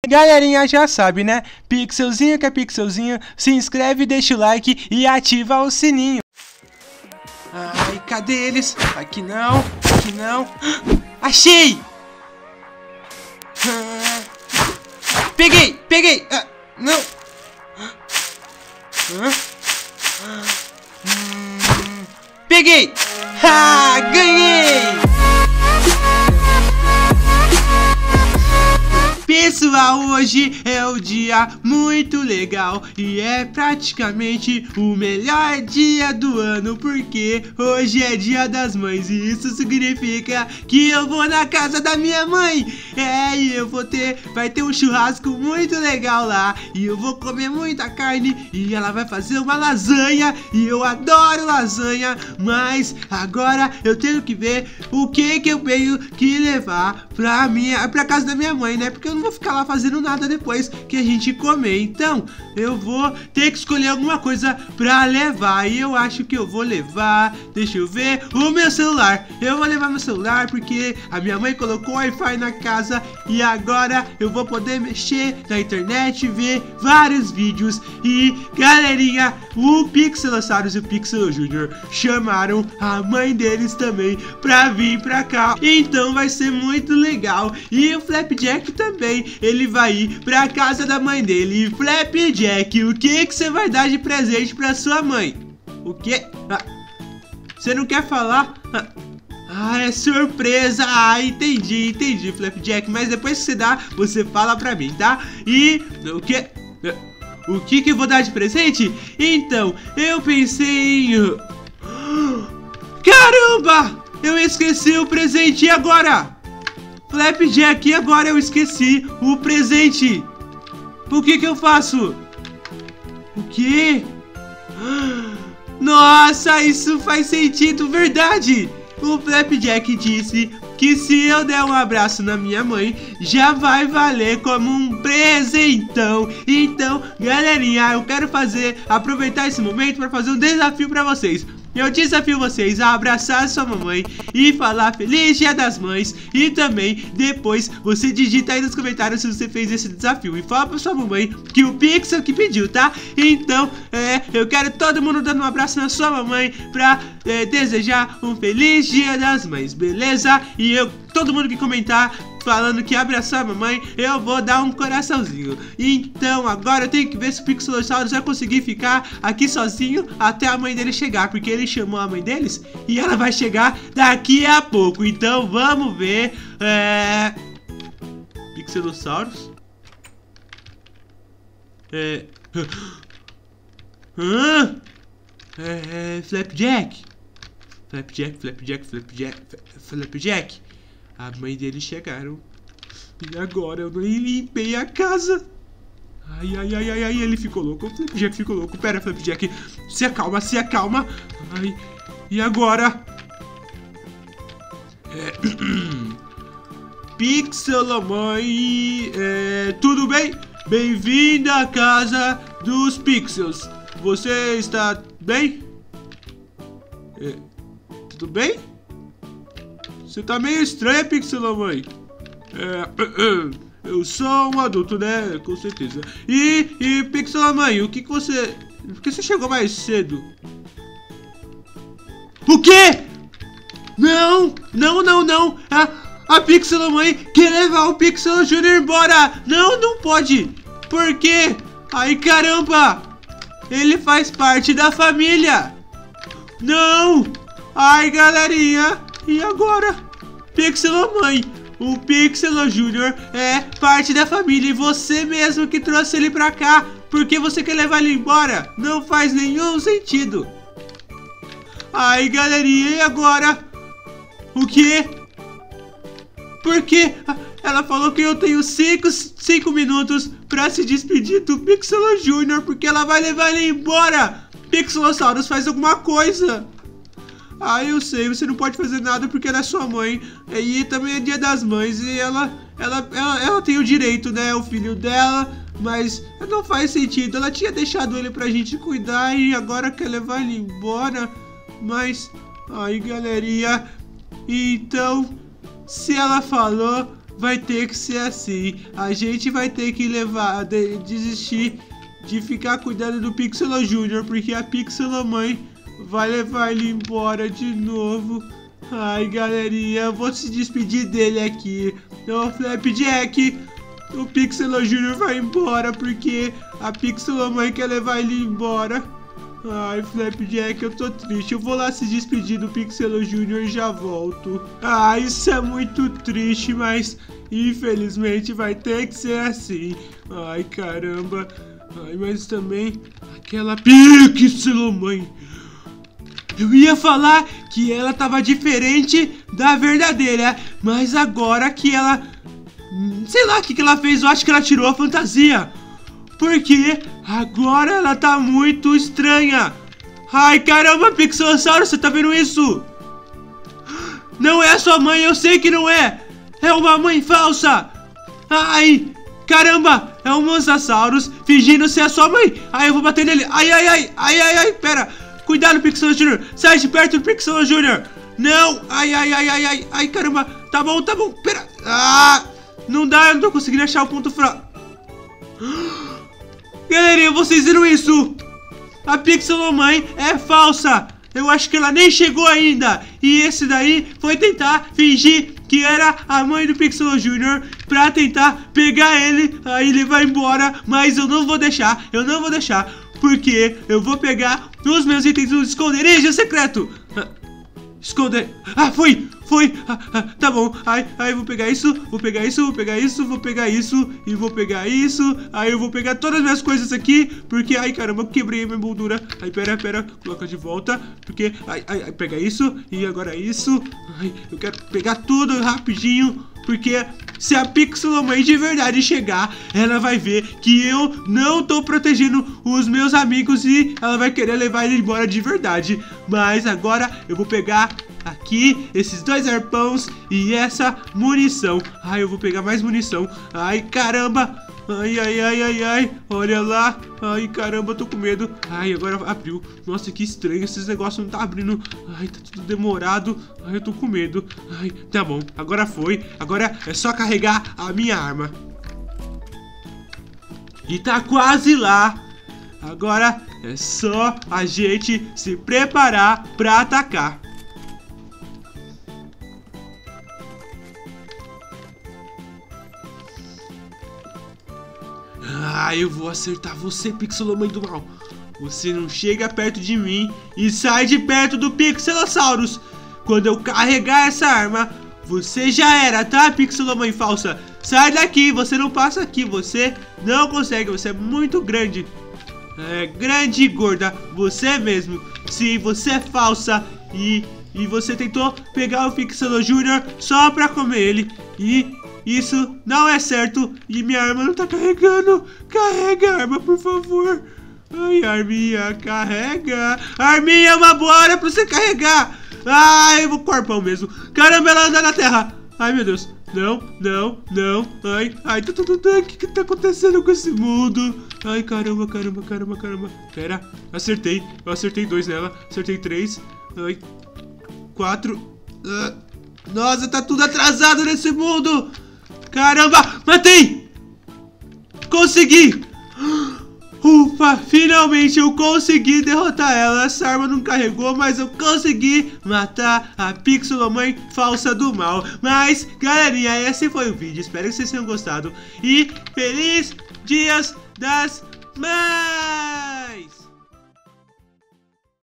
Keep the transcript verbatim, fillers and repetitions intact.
Galerinha já sabe, né? Pixelzinho que é pixelzinho, se inscreve, deixa o like e ativa o sininho. Ai, cadê eles? Aqui não, aqui não. Achei! Ah, peguei, peguei! Ah, não! Ah, hum, peguei! Ah, ganhei! Pessoal, hoje é um dia muito legal e é praticamente o melhor dia do ano, porque hoje é dia das mães e isso significa que eu vou na casa da minha mãe. É, e eu vou ter, vai ter um churrasco muito legal lá e eu vou comer muita carne e ela vai fazer uma lasanha e eu adoro lasanha, mas agora eu tenho que ver o que que eu tenho que levar pra minha, pra casa da minha mãe, né? Porque eu não vou ficar lá fazendo nada depois que a gente comer. Então eu vou ter que escolher alguma coisa pra levar. E eu acho que eu vou levar, deixa eu ver, o meu celular. Eu vou levar meu celular porque a minha mãe colocou Wi-Fi na casa e agora eu vou poder mexer na internet, ver vários vídeos. E galerinha, o Pixelosaurus e o Pixel Júnior chamaram a mãe deles também pra vir pra cá. Então vai ser muito legal. E o Flapjack também, ele vai ir pra casa da mãe dele. E Flapjack, o que que você vai dar de presente pra sua mãe? O que? Ah, você não quer falar? Ah, ah, é surpresa. Ah, entendi, entendi, Flapjack. Mas depois que você dá, você fala pra mim, tá? E o que? O que que eu vou dar de presente? Então, eu pensei em... Caramba! Eu esqueci o presente e agora? Flapjack, agora eu esqueci o presente. O que que eu faço? O quê? Nossa, isso faz sentido, verdade. O Flapjack disse que se eu der um abraço na minha mãe, já vai valer como um presentão. Então, galerinha, eu quero fazer, aproveitar esse momento para fazer um desafio para vocês. Eu desafio vocês a abraçar a sua mamãe e falar Feliz Dia das Mães. E também, depois, você digita aí nos comentários se você fez esse desafio e fala pra sua mamãe que o Pixel que pediu, tá? Então, é, eu quero todo mundo dando um abraço na sua mamãe pra é, desejar um Feliz Dia das Mães, beleza? E eu, todo mundo que comentar falando que abraçar a mamãe, eu vou dar um coraçãozinho. Então agora eu tenho que ver se o Pixelosaurus vai conseguir ficar aqui sozinho até a mãe dele chegar, porque ele chamou a mãe deles e ela vai chegar daqui a pouco. Então vamos ver. É... Pixelosaurus? É... Hã? É... Flapjack? Flapjack, Flapjack, Flapjack, Flapjack. A mãe deles chegaram. E agora eu nem limpei a casa. Ai, ai, ai, ai, ai, ele ficou louco. O Flapjack ficou louco. Pera, Flapjack, se acalma, se acalma. Ai, e agora? É... Pixelomãe, é... tudo bem? Bem-vinda à casa dos Pixels. Você está bem? É... Tudo bem? Você tá meio estranha, Pixelomãe. É, eu sou um adulto, né? Com certeza. E, e Pixelomãe, o que que você... Por que você chegou mais cedo? O quê? Não, não, não, não. A, a Pixelomãe quer levar o Pixel Júnior embora. Não, não pode. Por quê? Ai, caramba. Ele faz parte da família. Não. Ai, galerinha. E agora? Pixelomãe, o Pixel Júnior é parte da família e você mesmo que trouxe ele pra cá. Por que você quer levar ele embora? Não faz nenhum sentido. Ai, galerinha, e agora? O quê? Por quê? Ela falou que eu tenho cinco, cinco minutos pra se despedir do Pixel Júnior porque ela vai levar ele embora. Pixelosaurus, faz alguma coisa. Ah, eu sei, você não pode fazer nada porque ela é sua mãe. E também é dia das mães e ela, ela, ela, ela tem o direito, né? O filho dela, mas não faz sentido. Ela tinha deixado ele pra gente cuidar e agora quer levar ele embora. Mas, aí galerinha, então, se ela falou, vai ter que ser assim. A gente vai ter que levar, de, desistir de ficar cuidando do Pixelo Júnior, porque a Pixelo Mãe vai levar ele embora de novo. Ai, galerinha, eu vou se despedir dele aqui. Então, Flapjack, o Pixelo Júnior vai embora porque a Pixelo Mãe quer levar ele embora. Ai, Flapjack, eu tô triste. Eu vou lá se despedir do Pixelo Júnior e já volto. Ah, isso é muito triste, mas infelizmente vai ter que ser assim. Ai, caramba. Ai, mas também aquela Pixelo Mãe. Eu ia falar que ela tava diferente da verdadeira, mas agora que ela... sei lá o que, que ela fez, eu acho que ela tirou a fantasia. Porque agora ela tá muito estranha. Ai, caramba, Pixelossauro, você tá vendo isso? Não é a sua mãe, eu sei que não é. É uma mãe falsa. Ai, caramba, é um Mosasaurus fingindo ser a sua mãe. Ai, eu vou bater nele. Ai, ai, ai, ai, ai, ai, pera. Cuidado, Pixelo Júnior. Sai de perto do Pixelo Júnior. Não, ai, ai, ai, ai, ai, ai, caramba. Tá bom, tá bom, pera. Ah, não dá, eu não tô conseguindo achar o ponto fraco. Galerinha, vocês viram isso? A Pixelo Mãe é falsa. Eu acho que ela nem chegou ainda. E esse daí foi tentar fingir que era a mãe do Pixelo Júnior pra tentar pegar ele. Aí ele vai embora. Mas eu não vou deixar, eu não vou deixar. Porque eu vou pegar os meus itens do esconderijo secreto. Esconder. Ah, foi, foi. Ah, ah, tá bom. Ai, ai, vou pegar isso, vou pegar isso, vou pegar isso, vou pegar isso e vou pegar isso. Aí eu vou pegar todas as minhas coisas aqui, porque ai, caramba, eu quebrei minha moldura. Ai, pera, pera, coloca de volta, porque ai, ai, ai, pega isso e agora isso. Ai, eu quero pegar tudo rapidinho, porque se a Pixelo Mãe de verdade chegar, ela vai ver que eu não tô protegendo os meus amigos e ela vai querer levar ele embora de verdade. Mas agora eu vou pegar aqui esses dois arpões e essa munição. Ai, eu vou pegar mais munição. Ai, caramba. Ai, ai, ai, ai, ai. Olha lá. Ai, caramba, eu tô com medo. Ai, agora abriu. Nossa, que estranho. Esses negócios não tá abrindo. Ai, tá tudo demorado. Ai, eu tô com medo. Ai, tá bom. Agora foi. Agora é só carregar a minha arma. E tá quase lá. Agora é só a gente se preparar pra atacar. Ah, eu vou acertar você, Pixelo Mãe do Mal. Você não chega perto de mim e sai de perto do Pixelosaurus. Quando eu carregar essa arma, você já era, tá, Pixelo Mãe falsa? Sai daqui, você não passa aqui, você não consegue, você é muito grande. É, grande e gorda, você mesmo. Sim, você é falsa e, e você tentou pegar o Pixelo Júnior só pra comer ele. E isso não é certo. E minha arma não tá carregando. Carrega a arma, por favor. Ai, arminha, carrega. Arminha, é uma boa hora pra você carregar. Ai, o corpão mesmo. Caramba, ela anda na terra. Ai, meu Deus. Não, não, não. Ai, ai, tu, tu, tu, tu. O que que tá acontecendo com esse mundo? Ai, caramba, caramba, caramba, caramba. Pera, acertei. Eu acertei dois nela. Acertei três. Ai, quatro. Ah, nossa, tá tudo atrasado nesse mundo. Caramba, matei. Consegui. Ufa, finalmente eu consegui derrotar ela. Essa arma não carregou, mas eu consegui matar a Pixelo Mãe falsa do mal. Mas, galerinha, esse foi o vídeo. Espero que vocês tenham gostado. E feliz Dias das Mães!